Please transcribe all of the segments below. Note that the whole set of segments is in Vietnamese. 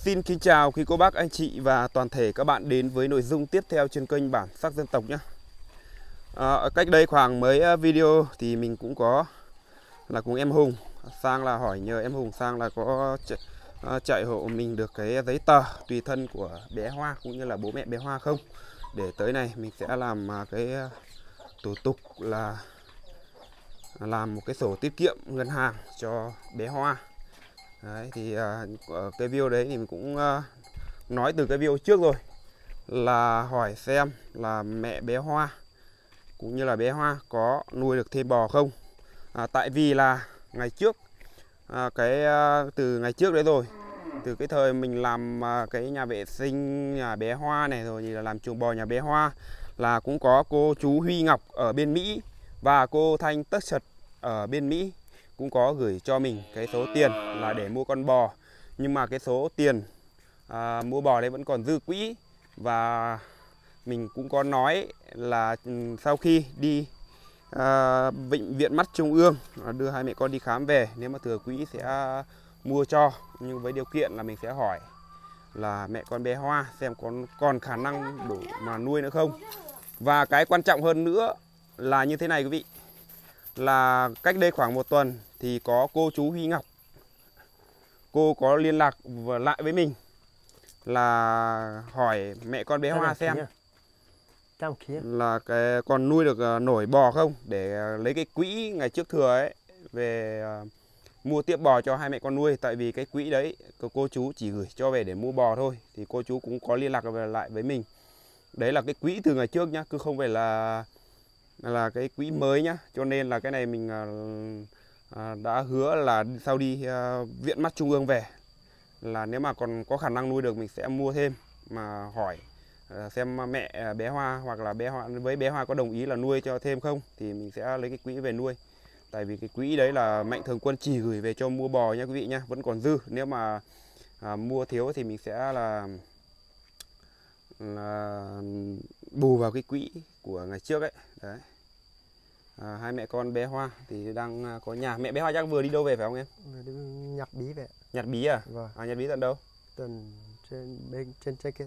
Xin kính chào quý cô bác, anh chị và toàn thể các bạn đến với nội dung tiếp theo trên kênh Bản Sắc Dân Tộc nhé. Cách đây khoảng mấy video thì mình cũng có là cùng em Hùng sang là hỏi nhờ em Hùng sang là có chạy hộ mình được cái giấy tờ tùy thân của bé Hoa cũng như là bố mẹ bé Hoa không. Để tới này mình sẽ làm cái thủ tục là làm một cái sổ tiết kiệm ngân hàng cho bé Hoa. Đấy, thì cái video đấy thì mình cũng nói từ cái video trước rồi, là hỏi xem là mẹ bé Hoa cũng như là bé Hoa có nuôi được thêm bò không. Tại vì là ngày trước từ ngày trước đấy rồi, từ cái thời mình làm cái nhà vệ sinh nhà bé Hoa này rồi thì là làm chuồng bò nhà bé Hoa, là cũng có cô chú Huy Ngọc ở bên Mỹ và cô Thanh Tất Sật ở bên Mỹ cũng có gửi cho mình cái số tiền là để mua con bò. Nhưng mà cái số tiền mua bò đấy vẫn còn dư quỹ. Và mình cũng có nói là sau khi đi bệnh viện mắt Trung ương đưa hai mẹ con đi khám về, nếu mà thừa quỹ sẽ mua cho, nhưng với điều kiện là mình sẽ hỏi là mẹ con bé Hoa xem còn khả năng đủ mà nuôi nữa không. Và cái quan trọng hơn nữa là như thế này quý vị, là cách đây khoảng 1 tuần thì có cô chú Huy Ngọc, cô có liên lạc lại với mình là hỏi mẹ con bé Hoa xem là còn nuôi được nổi bò không, để lấy cái quỹ ngày trước thừa ấy về mua tiếp bò cho hai mẹ con nuôi. Tại vì cái quỹ đấy cô chú chỉ gửi cho về để mua bò thôi, thì cô chú cũng có liên lạc lại với mình. Đấy là cái quỹ từ ngày trước nhá, cứ không phải là cái quỹ mới nhá. Cho nên là cái này mình đã hứa là sau đi viện mắt Trung ương về là nếu mà còn có khả năng nuôi được mình sẽ mua thêm, mà hỏi xem mẹ bé Hoa hoặc là bé Hoa với bé Hoa có đồng ý là nuôi cho thêm không, thì mình sẽ lấy cái quỹ về nuôi. Tại vì cái quỹ đấy là Mạnh Thường Quân chỉ gửi về cho mua bò nha quý vị nhá, vẫn còn dư. Nếu mà mua thiếu thì mình sẽ là bù vào cái quỹ của ngày trước ấy. Đấy. Hai mẹ con bé Hoa thì đang có nhà. Mẹ bé Hoa chắc vừa đi đâu về phải không em? Đi nhặt bí về. Nhặt bí à? Vâng. Nhặt bí tận đâu? Tận trên kia.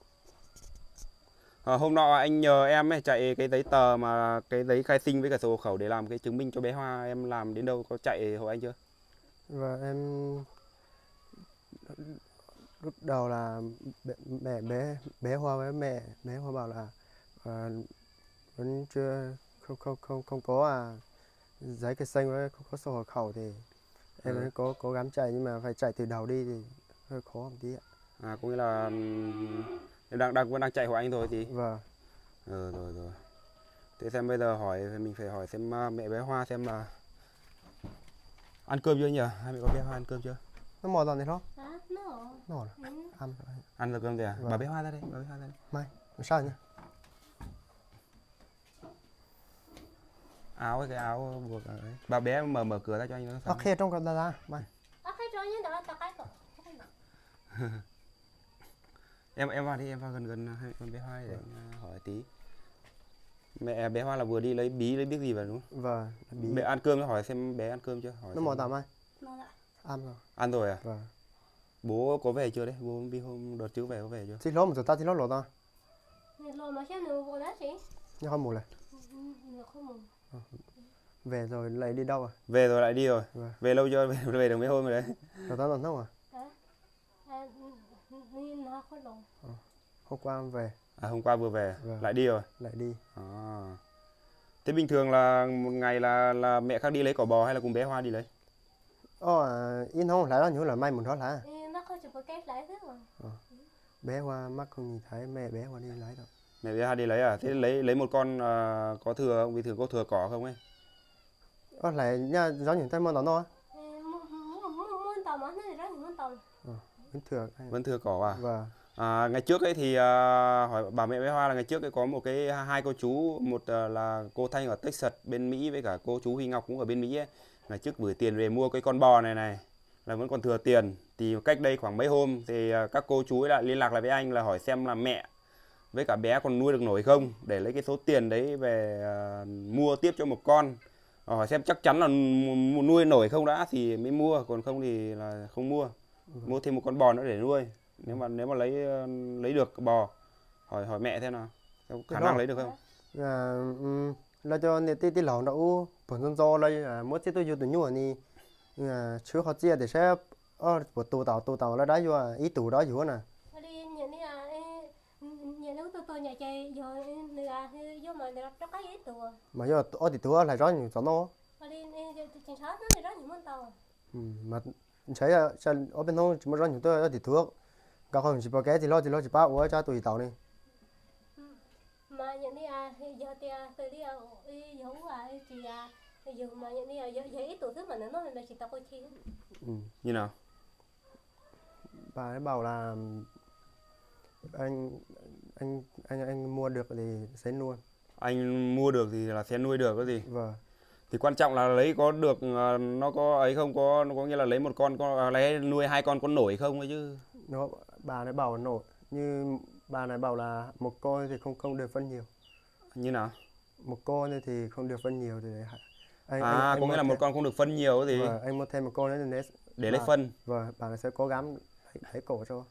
Hôm nọ anh nhờ em ấy chạy cái giấy tờ mà cái giấy khai sinh với cả sổ hộ khẩu để làm cái chứng minh cho bé Hoa, em làm đến đâu, có chạy hộ anh chưa? Và em lúc đầu là mẹ bé Hoa với mẹ bé Hoa bảo là vẫn chưa không có giấy khai sinh với không có sổ hộ khẩu, thì em vẫn cố gắng chạy, nhưng mà phải chạy từ đầu đi thì hơi khó một tí ạ. Có nghĩa là em vẫn đang chạy hộ anh thôi thì. Vâng. Rồi. Thế xem bây giờ mình phải hỏi xem mẹ bé Hoa xem là ăn cơm chưa nhỉ? Hai mẹ con bé Hoa ăn cơm chưa? Nó mò rồi này không? Nó ăn rồi cơm rồi à? Vâng. Bà bé Hoa ra đây, bà bé Hoa ra đây. Mai, sao nhỉ? Cái áo buộc ở đấy. Bà bé mở cửa ra cho anh nó sao? Ok, trong con ra mai. Em vào đi, em vào gần hai con bé Hoa để hỏi tí. Mẹ bé Hoa là vừa đi lấy biết gì vào đúng không? Vâng. Mẹ ăn cơm, hỏi xem bé ăn cơm chưa? Hỏi nó mò tạm ai? Ăn rồi. Ăn rồi à? Vâng. Bố có về chưa đấy? Bố đi hôm đợt trước về có về chưa? Thì lỗ một ta thì lỗ lỗ ta. Nhưng không mù này. Về rồi lại đi đâu à? Về rồi lại đi rồi. Vâng. Về lâu chưa? Về được mấy hôm rồi đấy. Rồi ta đâu à? Hôm qua về. Hôm qua vừa về. Vâng. Lại đi rồi. Lại đi. Thế bình thường là một ngày là mẹ khác đi lấy cỏ bò hay là cùng bé Hoa đi lấy? In không lại đó nhớ là mai mình đó là. Bé Hoa mắt không nhìn thấy, mẹ bé Hoa đi lấy đâu. Mẹ bé Hoa đi lấy à? Thế lấy một con có thừa không? Bình thường có thừa cỏ không ấy? Lại nha, giống như tay món đó nó. Vẫn thừa cỏ à? Vâng. Ngày trước ấy thì hỏi bà mẹ bé Hoa là ngày trước ấy có một cái hai cô chú, một là cô Thanh ở Texas bên Mỹ với cả cô chú Huy Ngọc cũng ở bên Mỹ ấy. Ngày trước gửi tiền về mua cái con bò này là vẫn còn thừa tiền. Thì cách đây khoảng mấy hôm thì các cô chú ấy lại liên lạc lại với anh là hỏi xem là mẹ với cả bé còn nuôi được nổi không, để lấy cái số tiền đấy về mua tiếp cho một con. Hỏi xem chắc chắn là nuôi nổi không đã thì mới mua, còn không thì là không mua. Mua thêm một con bò nữa để nuôi. nếu mà lấy được bò, hỏi mẹ thế nào, có khả năng lấy được không? là cho nên tí lòng đậu bản thân do đây mỗi tí tôi dùng từ nhua này chưa họ chia để sẽ của tù tàu là đá vô ý tù đó vô nè đi nhà này nhà lúc tôi nhà chơi rồi vô mà nó có ý tù mà vô ở thì tù lại rõ nhiều cho nó đi chính xác nó thì rất nhiều món tàu mà thấy ở bên đó chỉ mới rõ nhiều tôi ở thì tù các con chỉ bảo cái thì lo chỉ bảo của cha tùy tàu này mà nhà này giờ thì từ đi giống chị giờ mà nhà này giờ ít tù thứ mà nó là chỉ tao coi chi như nào? bà ấy bảo là anh mua được thì sẽ nuôi. Anh mua được thì là sẽ nuôi được cái gì? Vâng. Thì quan trọng là lấy có được, nó có ấy không, có nghĩa là lấy một con lấy nuôi 2 con có nổi không ấy chứ? Nó bà này bảo nổi, như bà này bảo là một con thì không được phân nhiều. Như nào? Một con thì không được phân nhiều thì có nghĩa là một con không được phân nhiều cái gì? Vâng, anh mua thêm một con nữa để lấy phân. Vâng, bà này sẽ cố gắng lấy cổ cho.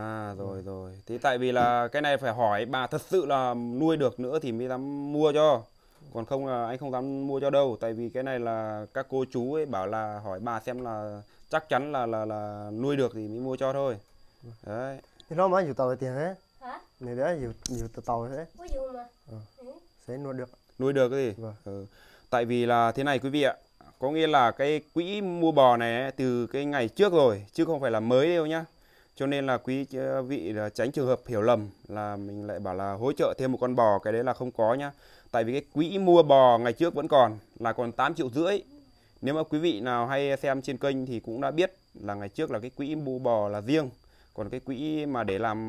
Rồi. Thì tại vì là cái này phải hỏi bà thật sự là nuôi được nữa thì mới dám mua cho. Còn không là anh không dám mua cho đâu. Tại vì cái này là các cô chú ấy bảo là hỏi bà xem là chắc chắn là nuôi được thì mới mua cho thôi. Đấy. Thì nó mới nhiều tàu tiền thế. hả? Này đấy nhiều tàu thế. Có dùng mà Sẽ nuôi được. Nuôi được cái gì? Vâng. Tại vì là thế này quý vị ạ. Có nghĩa là cái quỹ mua bò này ấy, từ cái ngày trước rồi chứ không phải là mới đâu nhá. Cho nên là quý vị tránh trường hợp hiểu lầm là mình lại bảo là hỗ trợ thêm một con bò, cái đấy là không có nhá. Tại vì cái quỹ mua bò ngày trước vẫn còn 8,5 triệu. Nếu mà quý vị nào hay xem trên kênh thì cũng đã biết là ngày trước là cái quỹ mua bò là riêng. Còn cái quỹ mà để làm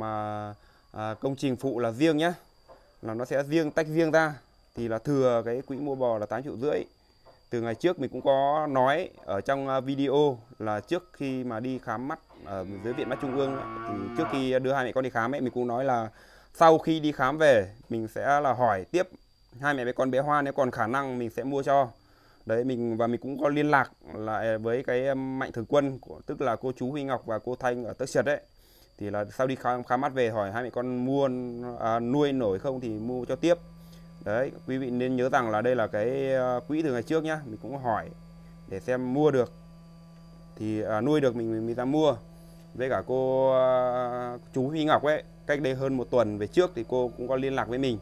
công trình phụ là riêng nhá. Là nó sẽ tách riêng ra. Thì là thừa cái quỹ mua bò là 8,5 triệu. Từ ngày trước mình cũng có nói ở trong video là trước khi mà đi khám mắt ở dưới Viện Mắt Trung ương ấy, thì trước khi đưa hai mẹ con đi khám ấy, mình cũng nói là sau khi đi khám về mình sẽ là hỏi tiếp hai mẹ con bé Hoa, nếu còn khả năng mình sẽ mua cho. Đấy, mình cũng có liên lạc lại với cái Mạnh Thường Quân, tức là cô chú Huy Ngọc và cô Thanh ở Tấc Siệt đấy. Thì là sau đi khám mắt về hỏi hai mẹ con nuôi nổi không thì mua cho tiếp. Đấy, quý vị nên nhớ rằng là đây là cái quỹ từ ngày trước nhá. Mình cũng hỏi để xem mua được thì nuôi được mình mới dám mua. Với cả cô chú Huy Ngọc ấy, cách đây hơn 1 tuần về trước thì cô cũng có liên lạc với mình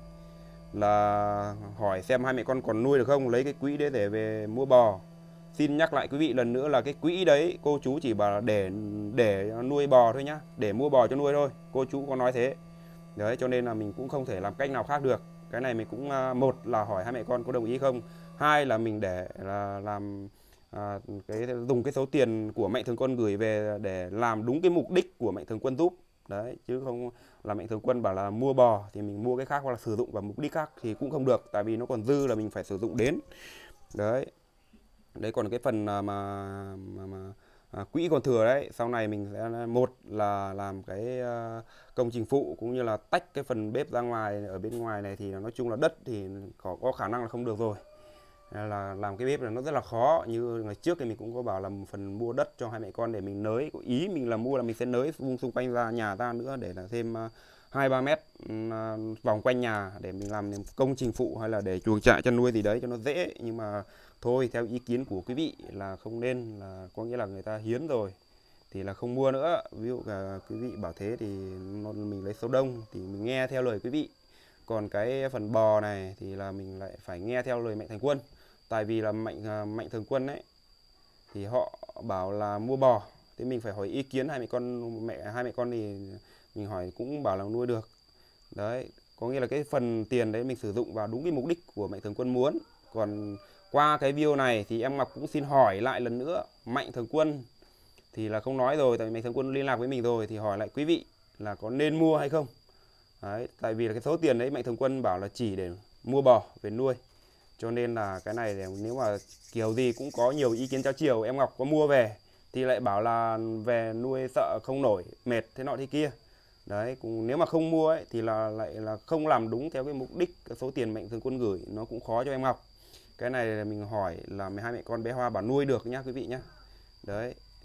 là hỏi xem hai mẹ con còn nuôi được không, lấy cái quỹ đấy để về mua bò. Xin nhắc lại quý vị lần nữa là cái quỹ đấy cô chú chỉ bảo là để nuôi bò thôi nhá, để mua bò cho nuôi thôi, cô chú có nói thế. Đấy, cho nên là mình cũng không thể làm cách nào khác được. Cái này mình cũng một là hỏi hai mẹ con có đồng ý không, hai là mình để là làm dùng cái số tiền của Mạnh Thường Quân gửi về để làm đúng cái mục đích của Mạnh Thường Quân giúp. Đấy, chứ không là Mạnh Thường Quân bảo là mua bò thì mình mua cái khác hoặc là sử dụng vào mục đích khác thì cũng không được, tại vì nó còn dư là mình phải sử dụng đến. Đấy, còn cái phần quỹ còn thừa đấy, sau này mình sẽ một là làm cái công trình phụ cũng như là tách cái phần bếp ra ngoài. Ở bên ngoài này thì nói chung là đất thì có khả năng là không được rồi, là làm cái bếp là nó rất là khó. Như ngày trước thì mình cũng có bảo là một phần mua đất cho hai mẹ con để mình nới, ý mình là mua là mình sẽ nới xung quanh ra nhà ta nữa để là thêm 2-3 mét vòng quanh nhà để mình làm công trình phụ hay là để chuồng trại chăn nuôi gì đấy cho nó dễ. Nhưng mà thôi, theo ý kiến của quý vị là không nên, là có nghĩa là người ta hiến rồi thì là không mua nữa. Ví dụ cả quý vị bảo thế thì mình lấy số đông thì mình nghe theo lời quý vị. Còn cái phần bò này thì là mình lại phải nghe theo lời Mạnh Thường Quân. Tại vì là Mạnh Thường Quân ấy thì họ bảo là mua bò, thì mình phải hỏi ý kiến hai mẹ con thì mình hỏi cũng bảo là nuôi được. Đấy, có nghĩa là cái phần tiền đấy mình sử dụng vào đúng cái mục đích của Mạnh Thường Quân muốn. Còn qua cái video này thì em Ngọc cũng xin hỏi lại lần nữa, Mạnh Thường Quân thì là không nói rồi, tại vì Mạnh Thường Quân liên lạc với mình rồi, thì hỏi lại quý vị là có nên mua hay không. Đấy, tại vì là cái số tiền đấy Mạnh Thường Quân bảo là chỉ để mua bò về nuôi. Cho nên là cái này nếu mà kiểu gì cũng có nhiều ý kiến trái chiều. Em Ngọc có mua về thì lại bảo là về nuôi sợ không nổi, mệt thế nọ thế kia. Đấy, cũng nếu mà không mua ấy thì lại là không làm đúng theo cái mục đích, cái số tiền Mạnh Thường Quân gửi nó cũng khó cho em Ngọc. Cái này là mình hỏi là hai mẹ con bé Hoa bảo nuôi được nhá quý vị nhá. Đấy,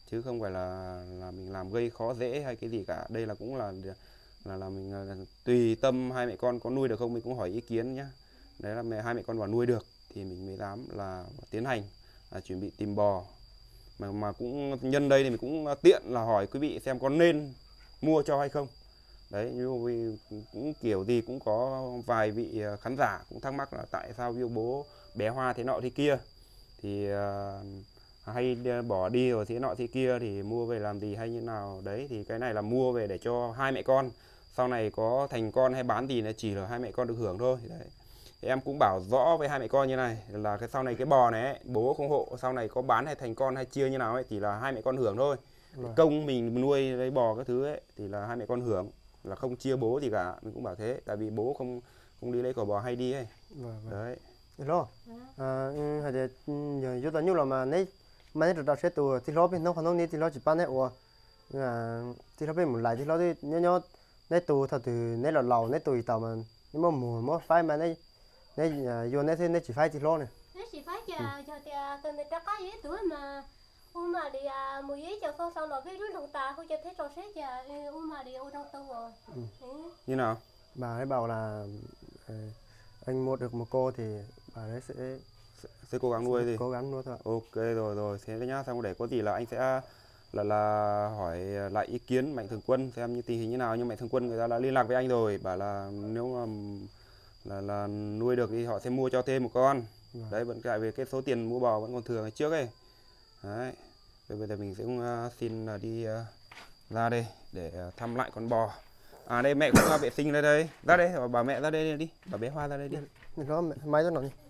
chứ không phải là mình làm gây khó dễ hay cái gì cả. Đây là cũng là mình tùy tâm hai mẹ con có nuôi được không, mình cũng hỏi ý kiến nhá. Đấy là hai mẹ con bảo nuôi được thì mình mới dám là tiến hành chuẩn bị tìm bò. Mà cũng nhân đây thì mình cũng tiện là hỏi quý vị xem có nên mua cho hay không. Đấy, như cũng kiểu gì cũng có vài vị khán giả cũng thắc mắc là tại sao yêu bố bé Hoa thế nọ thế kia, thì hay bỏ đi rồi thế nọ thế kia thì mua về làm gì hay như nào. Đấy thì cái này là mua về để cho hai mẹ con sau này có thành con hay bán gì là chỉ là hai mẹ con được hưởng thôi. Đấy. Thì em cũng bảo rõ với hai mẹ con như này là cái sau này cái bò này ấy, bố không hộ sau này có bán hay thành con hay chia như nào ấy chỉ là hai mẹ con hưởng thôi. Công mình nuôi lấy bò các thứ ấy thì là hai mẹ con hưởng, là không chia bố gì cả. Mình cũng bảo thế tại vì bố không đi lấy cỏ bò hay đi ấy. Đấy. Lo. Hay là nhờ chúng ta nhung là mà nấy được đặt xe tù thì lo bên nó còn nó thì lo chỉ bán đấy ủa. Thì lo bên một lại thì lo thì nhớ nấy tù thật từ nấy là lầu nấy tù tàu mà nhưng mà mùa phái mà nấy vô nấy thì nấy chỉ phái thì lo này. Nấy chỉ phái cho từ này ta có gì tuổi mà mà đi mùa giấy cho sau nó cái đứa đồng ta không cho thấy trò xét mà đi ô đâu rồi. Như nào? Bà ấy bảo là anh mua được một cô thì bà ấy sẽ cố gắng nuôi gì? Cố gắng nuôi thôi. Ok rồi thế nhá, xong để có gì là anh sẽ là hỏi lại ý kiến Mạnh Thường Quân xem như tình hình như nào. Nhưng Mạnh Thường Quân người ta đã liên lạc với anh rồi, bảo là nếu mà là nuôi được thì họ sẽ mua cho thêm một con. Đấy, vẫn tại vì cái số tiền mua bò vẫn còn thừa ngày trước ấy. Đấy. Bây giờ mình sẽ xin đi ra đây để thăm lại con bò. Đây mẹ cũng vệ sinh đây. Ra đây, bảo mẹ ra đây đi, bảo bé Hoa ra đây đi. Đó máy đó nói.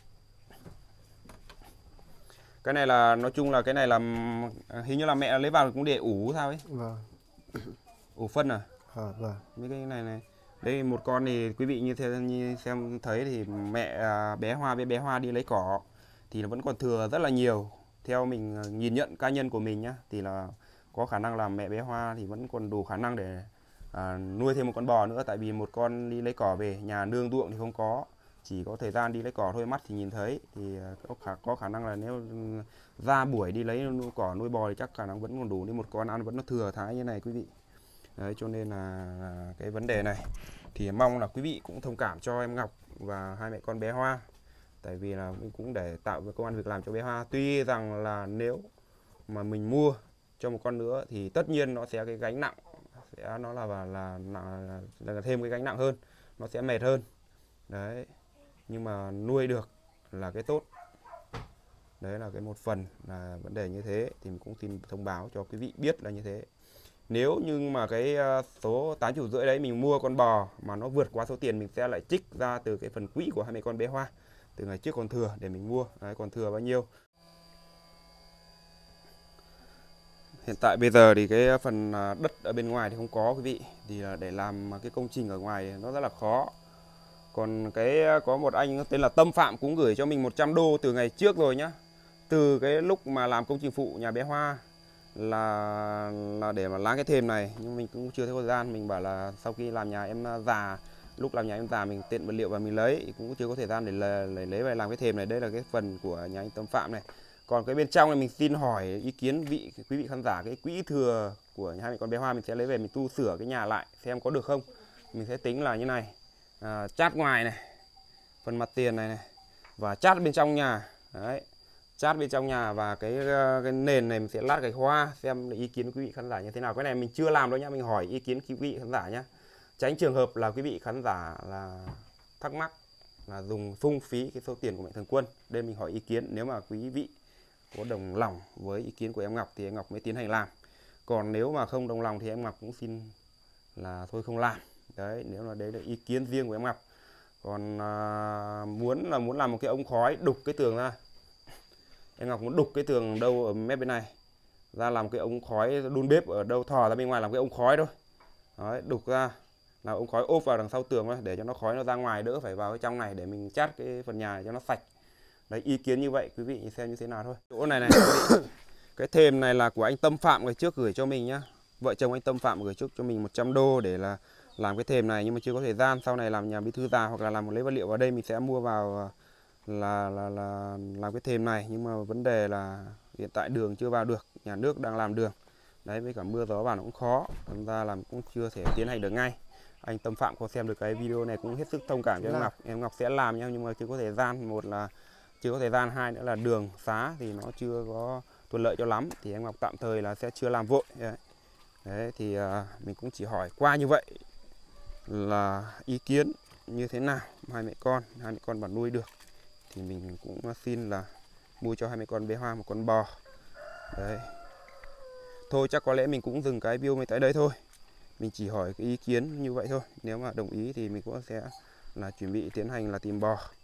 Cái này là nói chung là cái này là hình như là mẹ lấy vào cũng để ủ sao ấy. Vâng. Ủ phân à? Vâng. Mấy cái này. Đây một con thì quý vị như xem thấy thì mẹ bé Hoa với bé Hoa đi lấy cỏ thì nó vẫn còn thừa rất là nhiều. Theo mình nhìn nhận cá nhân của mình nhá, thì là có khả năng là mẹ bé Hoa thì vẫn còn đủ khả năng để nuôi thêm một con bò nữa. Tại vì một con đi lấy cỏ về, nhà nương ruộng thì không có, chỉ có thời gian đi lấy cỏ thôi, mắt thì nhìn thấy. Thì có khả năng là nếu ra buổi đi lấy cỏ nuôi bò thì chắc khả năng vẫn còn đủ, nên một con ăn vẫn nó thừa thái như này quý vị. Đấy, cho nên là cái vấn đề này thì mong là quý vị cũng thông cảm cho em Ngọc và hai mẹ con bé Hoa. Tại vì là mình cũng để tạo một công ăn việc làm cho bé Hoa. Tuy rằng là nếu mà mình mua cho một con nữa thì tất nhiên nó sẽ cái gánh nặng, nó là thêm cái gánh nặng hơn, nó sẽ mệt hơn. Đấy, nhưng mà nuôi được là cái tốt. Đấy là cái một phần là vấn đề như thế, thì mình cũng xin thông báo cho quý vị biết là như thế. Nếu như mà cái số 8,5 triệu đấy mình mua con bò mà nó vượt quá số tiền, mình sẽ lại trích ra từ cái phần quỹ của hai mẹ con bé Hoa từ ngày trước còn thừa để mình mua. Đấy, còn thừa bao nhiêu. Hiện tại bây giờ thì cái phần đất ở bên ngoài thì không có quý vị, thì là để làm cái công trình ở ngoài nó rất là khó. Còn có một anh tên là Tâm Phạm cũng gửi cho mình 100 đô từ ngày trước rồi nhá. Từ cái lúc mà làm công trình phụ nhà bé Hoa là để mà láng cái thềm này, nhưng mình cũng chưa thấy thời gian. Mình bảo là sau khi làm nhà em già, lúc làm nhà em già mình tiện vật liệu và mình lấy, cũng chưa có thời gian để lấy về làm cái thềm này. Đây là cái phần của nhà anh Tâm Phạm này. Còn cái bên trong này mình xin hỏi ý kiến quý vị khán giả, cái quỹ thừa của hai mẹ con bé Hoa mình sẽ lấy về mình tu sửa cái nhà lại xem có được không. Mình sẽ tính là như này, chát ngoài này, phần mặt tiền này và chát bên trong nhà. Đấy, chát bên trong nhà và cái nền này mình sẽ lát gạch hoa, xem ý kiến quý vị khán giả như thế nào. Cái này mình chưa làm đâu nhá, mình hỏi ý kiến quý vị khán giả nhá, tránh trường hợp là quý vị khán giả là thắc mắc là dùng phung phí cái số tiền của Mạnh Thường Quân. Đây mình hỏi ý kiến, nếu mà quý vị có đồng lòng với ý kiến của em Ngọc thì em Ngọc mới tiến hành làm. Còn nếu mà không đồng lòng thì em Ngọc cũng xin là thôi không làm. Đấy, nếu là đấy là ý kiến riêng của em Ngọc. Còn muốn làm một cái ống khói đục cái tường ra, em Ngọc muốn đục cái tường đâu ở mép bên này ra, làm cái ống khói đun bếp ở đâu thò ra bên ngoài làm cái ống khói thôi. Đấy, đục ra là ống khói ốp vào đằng sau tường thôi, để cho nó khói nó ra ngoài, đỡ phải vào cái trong này để mình chát cái phần nhà này cho nó sạch. Đấy, ý kiến như vậy quý vị xem như thế nào thôi. Chỗ này cái thềm này là của anh Tâm Phạm ngày trước gửi cho mình nhá. Vợ chồng anh Tâm Phạm gửi trước cho mình 100 đô để là làm cái thềm này, nhưng mà chưa có thời gian. Sau này làm nhà bí thư già hoặc là làm một lấy vật liệu vào đây mình sẽ mua vào là làm cái thềm này. Nhưng mà vấn đề là hiện tại đường chưa vào được, nhà nước đang làm đường đấy, với cả mưa gió vào nó cũng khó, thành ra làm cũng chưa thể tiến hành được ngay. Anh Tâm Phạm có xem được cái video này cũng hết sức thông cảm cho em Ngọc sẽ làm nhá, nhưng mà chưa có thời gian, một là chưa có thời gian, hai nữa là đường xá thì nó chưa có thuận lợi cho lắm, thì em Ngọc tạm thời là sẽ chưa làm vội đấy. Thì mình cũng chỉ hỏi qua như vậy là ý kiến như thế nào, hai mẹ con bảo nuôi được thì mình cũng xin là mua cho hai mẹ con bé Hoa một con bò đấy. Thôi chắc có lẽ mình cũng dừng cái video này tại đây thôi, mình chỉ hỏi cái ý kiến như vậy thôi, nếu mà đồng ý thì mình cũng sẽ là chuẩn bị tiến hành là tìm bò.